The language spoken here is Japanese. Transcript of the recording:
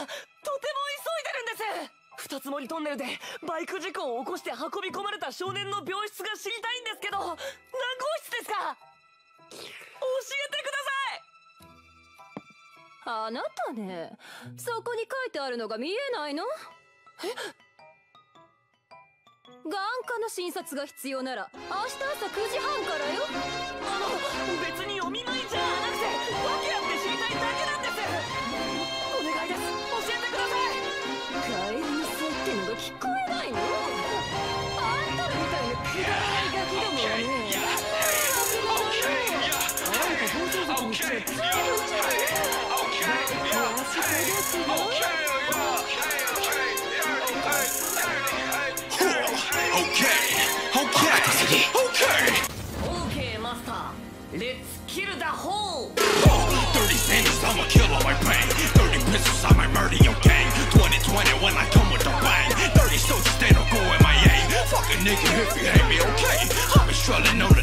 急いでるんです。二つ森トンネルでバイク事故を起こして運び込まれた少年の病室が知りたいんですけど、何号室ですか？教えてください。 あなたね、そこに書いてあるのが見えないの？眼科の診察が必要なら明日朝9時半からよ。 別にお見舞いじゃなくて訳あって知りたいだけなんです。お願いです、教えてください。 帰りなさいってのが聞こえないの？あんたらみたいなくだらないガキどもはね、あんた放送族にしてずいぶんちゃうね。 Okay, Master. Let's kill the whole. 30 cents, I'm a killer my brain. 30 pistols, I might murder your gang. 2020 when I come with a bang. 30 soldiers, they don't go MIA. Fuck a nigga if you hate me, okay? I've been struggling, know the